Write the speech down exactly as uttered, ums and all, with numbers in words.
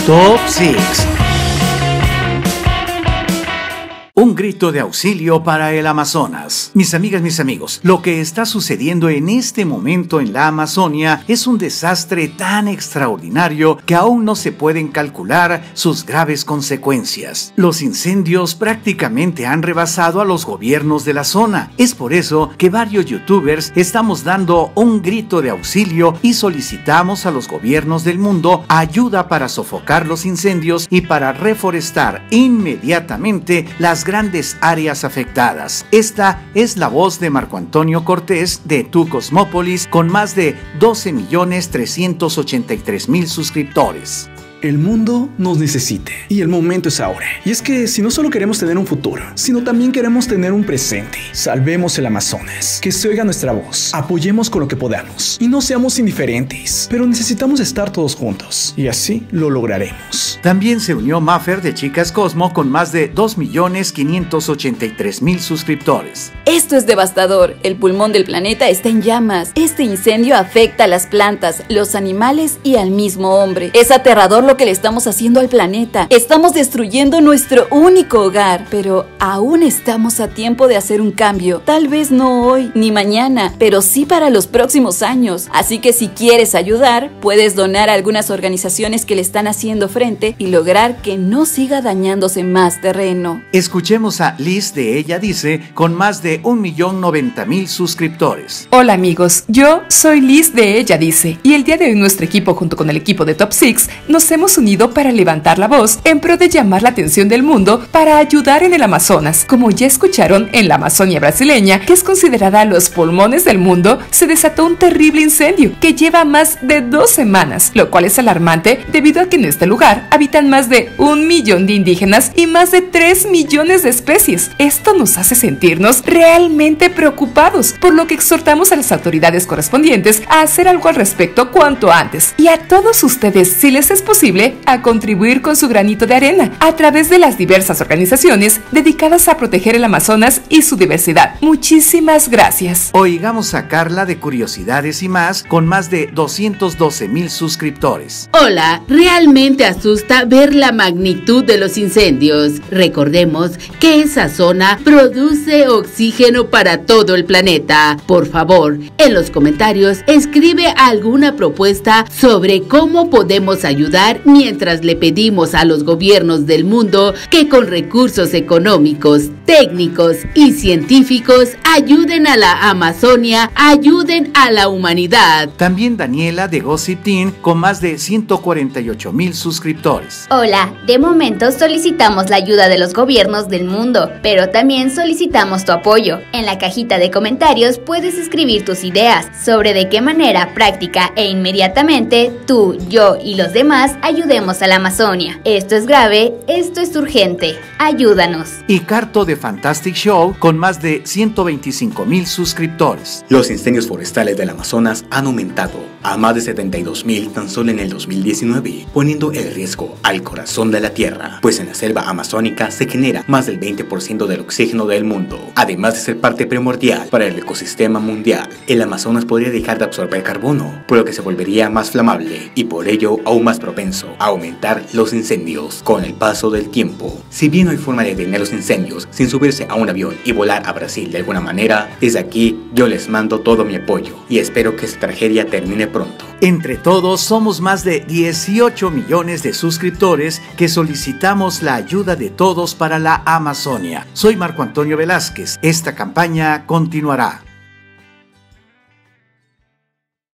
Top seis. Un grito de auxilio para el Amazonas. Mis amigas, mis amigos, lo que está sucediendo en este momento en la Amazonia es un desastre tan extraordinario que aún no se pueden calcular sus graves consecuencias. Los incendios prácticamente han rebasado a los gobiernos de la zona. Es por eso que varios youtubers estamos dando un grito de auxilio y solicitamos a los gobiernos del mundo ayuda para sofocar los incendios y para reforestar inmediatamente las grandes áreas afectadas. Esta es la voz de Marco Antonio Cortés de Tu Cosmópolis, con más de doce millones trescientos ochenta y tres mil suscriptores. El mundo nos necesita y el momento es ahora. Y es que si no solo queremos tener un futuro, sino también queremos tener un presente. Salvemos el Amazonas, que se oiga nuestra voz, apoyemos con lo que podamos y no seamos indiferentes, pero necesitamos estar todos juntos y así lo lograremos. También se unió Maffer de Chicas Cosmo con más de dos millones quinientos ochenta y tres mil suscriptores. Esto es devastador, el pulmón del planeta está en llamas. Este incendio afecta a las plantas, los animales y al mismo hombre. Es aterrador lo que le estamos haciendo al planeta. Estamos destruyendo nuestro único hogar, pero aún estamos a tiempo de hacer un cambio. Tal vez no hoy ni mañana, pero sí para los próximos años. Así que si quieres ayudar, puedes donar a algunas organizaciones que le están haciendo frente y lograr que no siga dañándose más terreno. Escuchemos a Liz de Ella Dice con más de un millón noventa mil suscriptores. Hola amigos, yo soy Liz de Ella Dice y el día de hoy nuestro equipo junto con el equipo de Top seis nos hemos unido para levantar la voz en pro de llamar la atención del mundo para ayudar en el Amazonas. Como ya escucharon, en la Amazonia brasileña, que es considerada los pulmones del mundo, se desató un terrible incendio que lleva más de dos semanas, lo cual es alarmante debido a que en este lugar habitan más de un millón de indígenas y más de tres millones de especies. Esto nos hace sentirnos realmente preocupados, por lo que exhortamos a las autoridades correspondientes a hacer algo al respecto cuanto antes. Y a todos ustedes, si les es posible, a contribuir con su granito de arena a través de las diversas organizaciones dedicadas a proteger el Amazonas y su diversidad. Muchísimas gracias. Oigamos a Carla de Curiosidades y Más con más de doscientos doce mil suscriptores. Hola, realmente asusta ver la magnitud de los incendios. Recordemos que esa zona produce oxígeno para todo el planeta. Por favor, en los comentarios escribe alguna propuesta sobre cómo podemos ayudar mientras le pedimos a los gobiernos del mundo que con recursos económicos, técnicos y científicos ayuden a la Amazonia, ayuden a la humanidad. También Daniela de Gossip Teen con más de ciento cuarenta y ocho mil suscriptores. Hola, de momento solicitamos la ayuda de los gobiernos del mundo, pero también solicitamos tu apoyo. En la cajita de comentarios puedes escribir tus ideas sobre de qué manera práctica e inmediatamente tú, yo y los demás ayudemos a la Amazonia. Esto es grave, esto es urgente. Ayúdanos. Y Carto de Fantastic Show con más de ciento veinticinco mil suscriptores. Los incendios forestales del Amazonas han aumentado a más de setenta y dos mil tan solo en el dos mil diecinueve, poniendo el riesgo al corazón de la tierra, pues en la selva amazónica se genera más del veinte por ciento del oxígeno del mundo. Además de ser parte primordial para el ecosistema mundial, el Amazonas podría dejar de absorber carbono, por lo que se volvería más flamable y por ello aún más propenso a aumentar los incendios con el paso del tiempo. Si bien no hay forma de detener los incendios sin subirse a un avión y volar a Brasil de alguna manera, desde aquí yo les mando todo mi apoyo y espero que esta tragedia termine pronto. Entre todos somos más de dieciocho millones de suscriptores que solicitamos la ayuda de todos para la Amazonia. Soy Marco Antonio Velázquez. Esta campaña continuará.